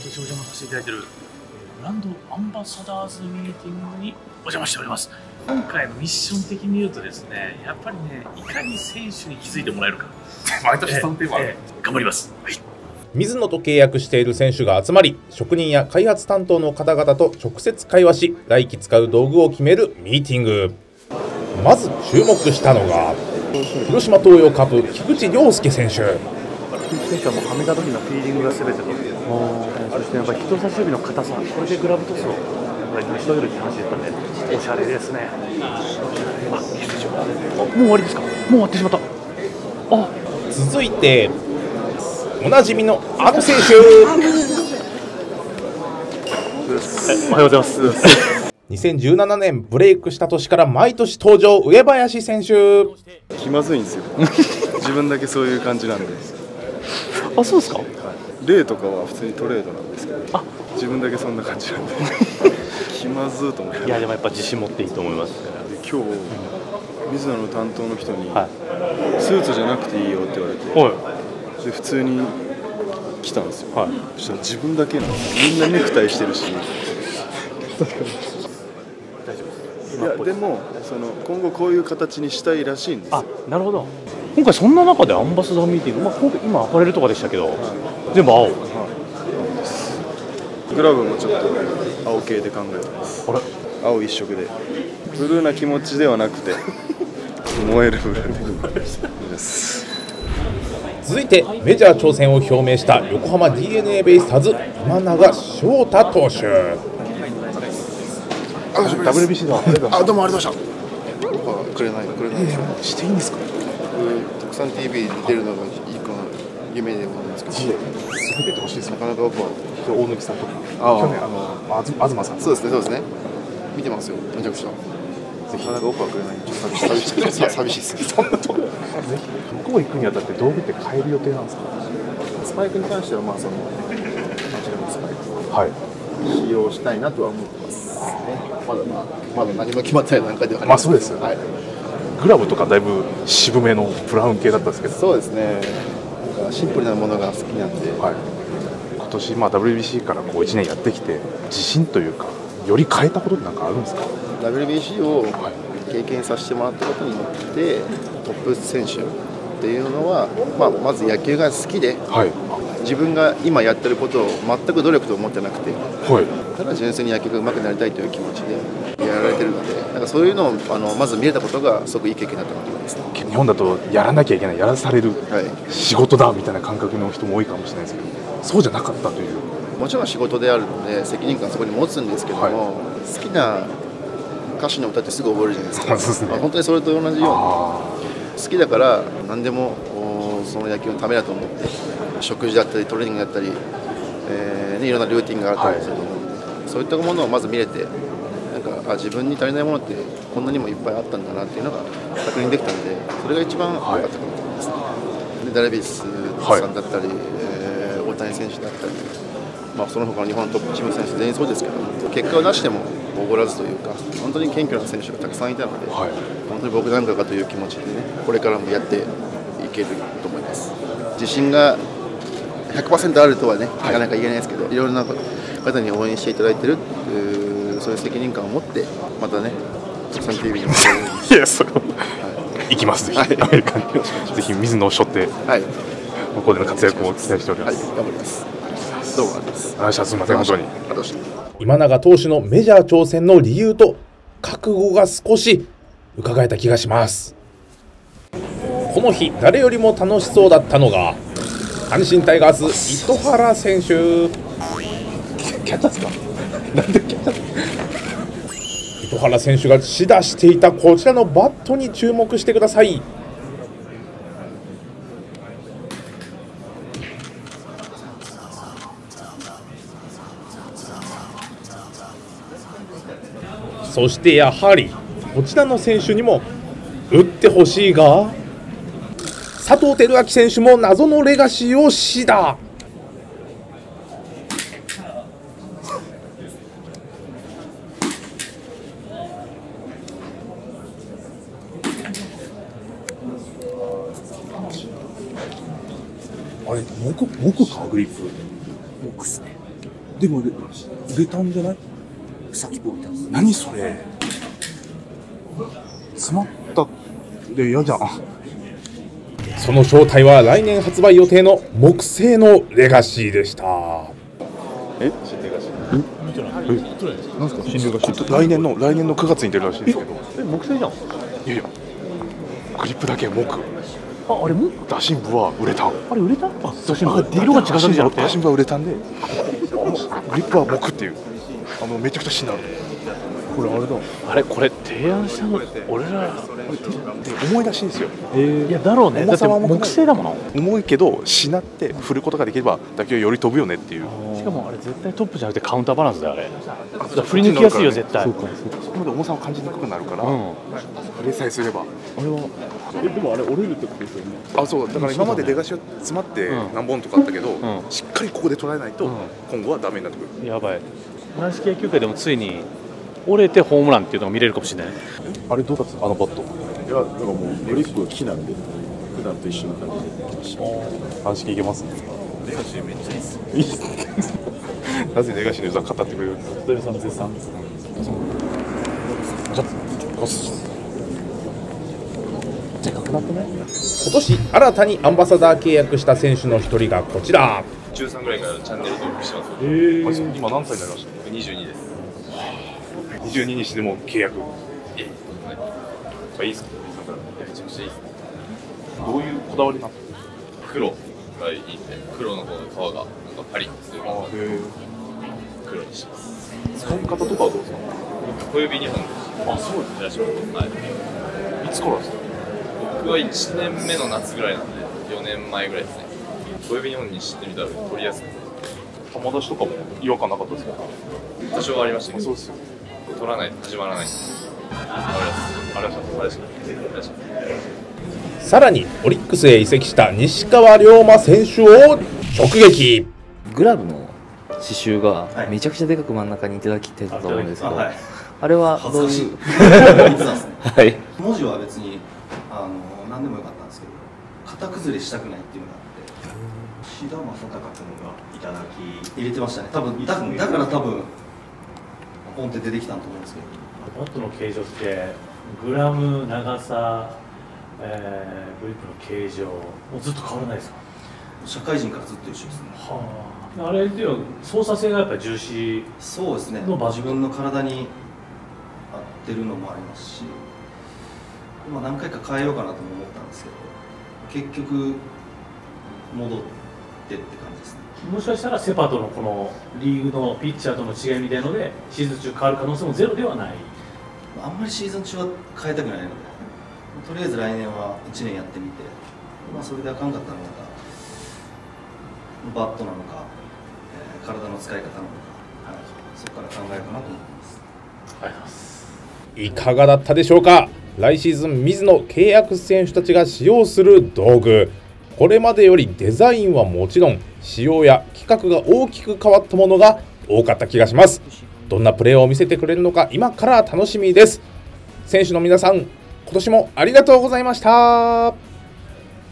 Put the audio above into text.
年お邪魔させていただいているブランドアンバサダーズミーティングにお邪魔しております。今回のミッション的に言うとですね、やっぱりね、いかに選手に気づいてもらえるか毎年そのテーマで頑張ります。はい、 水野と契約している選手が集まり、職人や開発担当の方々と直接会話し、来季使う道具を決めるミーティング。まず注目したのが広島東洋カープ菊池涼介選手。 菊池選手はもうはめた時のフィーリングが全てと、そしてやっぱり人差し指の硬さ、これでグラブトスを成し遂げるって話だったんで、おしゃれですね。あ、失礼します。もう終わりですか？もう終わってしまった。あ、 続いておなじみのあの選手。 おはようございます。 2017年ブレイクした年から毎年登場、上林選手。 気まずいんですよ自分だけそういう感じなんで。 あ、そうですか。 例とかは普通にトレードなんですけど、自分だけそんな感じなんで気まずーと思って。 いやでもやっぱ自信持っていいと思います。 で今日水野の担当の人に、スーツじゃなくていいよって言われて、で普通に来たんですよ。そしたら自分だけなんですよ。みんなネクタイしてるしいやでも今後こういう形にしたいらしいんですよ。 あ、なるほど。今回そんな中でアンバサダーミーティング、今回今アパレルとかでしたけど、全部青。 グラブもちょっと青系で考えてます。青一色でブルーな気持ちではなくて燃えるブルーです。 続いてメジャー挑戦を表明した横浜 DNA ベイスターズ今永昇太投手。 WBC だ。どうもありがとうございました。 くれないしていいんですか？ 特産 TV に出るのがいいか夢でもあるんですけど、 続けてほしいです。 なかなかオファー大貫さんとか去年東さん。 そうですね見てますよ。めちゃくちゃなかなかオファーくれないんでちょっと寂しいです。 そんなとこぜひ向こう行くにあたって道具って変える予定なんですか？ スパイクに関してはもちろんスパイクを使用したいなとは思ってますね。まだ何も決まってない段階ではあります。 そうですよね。グラブとかだいぶ渋めのブラウン系だったんですけど。 そうですね。シンプルなものが好きなんで、 今年WBC からこう1年やってきて自信というかより変えたことってなんかあるんですか？ WBC を経験させてもらったことによってトップ選手っていうのは、まず野球が好きで、自分が今やってることを全く努力と思ってなくて、ただ純粋に野球が上手くなりたいという気持ちでやられてるので、なんかそういうのをまず見れたことがすごくいい経験だったなと思います。 日本だとやらなきゃいけない、やらされる、仕事だみたいな感覚の人も多いかもしれないですけど、そうじゃなかったという。 もちろん仕事であるので責任感そこに持つんですけども、好きな歌詞の歌ってすぐ覚えるじゃないですか。本当にそれと同じように好きだから何でもその野球のためだと思って、食事だったりトレーニングだったり、いろんなルーティンがあったりすると思うので、そういったものをまず見れて、なんか自分に足りないものってこんなにもいっぱいあったんだなっていうのが確認できたので、それが一番良かったかなと思います。でダルビッシュさんだったり、大谷選手だったり、その他の日本のトップチームの選手全員そうですけど、結果を出してもおごらずというか、本当に謙虚な選手がたくさんいたので、本当に僕なんかがという気持ちでね、これからもやっていけると思います。自信が 100% あるとはね、なかなか言えないですけど、いろんな方に応援していただいてるっていう、そういう責任感を持って、またね、特産 TV にもいや、それは行きます、ぜひ、アメリカに、ぜひ水野を背負って、向こうでの活躍を期待しております。 頑張ります。どうもありがとうございます。 お願いします。すみません、本当に。 今永投手のメジャー挑戦の理由と覚悟が少し伺えた気がします。この日誰よりも楽しそうだったのが阪神タイガース糸原選手。キャッチャーですか？なんでキャッチャー？糸原選手が指導していたこちらのバットに注目してください。そしてやはりこちらの選手にも打ってほしいが、佐藤輝明選手も謎のレガシーを指導。 あれ、木かグリップ。 木っすね。 でも売れたんじゃない？ さっき僕見たんです。 何それ？詰まったで嫌じゃん。 その正体は来年発売予定の木製のレガシーでした。 え？新レガシー。なんですか新レガシー？来年の9月に出るらしいですけど。 木製じゃん。 いやいや。グリップだけ木。 あれも？ 打診部は売れた。 あれ売れた？あ、打診部。色が違うだけじゃなくて。 打診部は売れたんで。グリップは木っていう。めちゃくちゃしなる。 これあれだ。あれこれ提案したの俺ら。 重いらしいんですよ。 いやだろうね。だって木製だもん。 重いけどしなって振ることができれば打球はより飛ぶよねっていう。 しかもあれ絶対トップじゃなくてカウンターバランスだよあれ。振り抜きやすいよ絶対。 そこまで重さを感じにくくなるから。振れさえすれば。 あれはでもあれ折れるってことですよね。 あ、そうだから今まで出がしが詰まって何本とかあったけど、しっかりここで捉えないと今後はダメになってくる。 やばい。軟式野球界でもついに折れてホームランっていうのが見れるかもしれない。 あれどうだった？バット。 いやなんかもうグリップが木なんで普段と一緒な感じで。 軟式いけますね。レガシーめっちゃいいっす。いいっす。なぜレガシーの良さ語ってくれるんですか？ ドリさん絶賛。 今年新たにアンバサダー契約した選手の一人がこちら。 13ぐらいからチャンネル登録してます。 今何歳になりました？ 22です。 22にしても契約。 いいっすか？めちゃくちゃいいっす。 どういうこだわりなの？ 黒がいいんで、黒の方の皮がなんかパリッとするから黒にします。 使い方とかはどうですか？ 小指2本です。 あ、そうですね。 はい。 いつからですか？ 僕は1年目の夏ぐらいなんで、4年前ぐらいですね。小指2本にしてみたら取りやすくて。 友達とかも違和感なかったですか？ 多少はありましたけど、 そうですよ。 取らないと始まらないんで。ありがとうございます。 さらにオリックスへ移籍した西川龍馬選手を直撃。 グラブの刺繍がめちゃくちゃでかく真ん中にいただきてたと思うんですけど、あれはどういう？はい。 文字は別に何でもよかったんですけど、型崩れしたくないっていうのがあって、志田正孝君がいただき入れてましたね。多分だからポンって出てきたと思うんですけど。 バットの形状ってグラム、長さ、グリップの形状もうずっと変わらないですか？ 社会人からずっと一緒ですね。 はあ。あれでは操作性がやっぱり重視。 そうですね。自分の体に合ってるのもありますし、何回か変えようかなとも思ったんですけど、結局戻ってって感じですね。 もしかしたらセパとのこのリーグのピッチャーとの違いみたいのでシーズン中変わる可能性もゼロではない。 あんまりシーズン中は変えたくないので、とりあえず来年は1年やってみて、それであかんかったらまたバットなのか、体の使い方なのか、そこから考えようかなと思ってます。 ありがとうございます。 いかがだったでしょうか。来シーズン水野契約選手たちが使用する道具、これまでよりデザインはもちろん仕様や規格が大きく変わったものが多かった気がします。どんなプレーを見せてくれるのか今から楽しみです。選手の皆さん、今年もありがとうございました。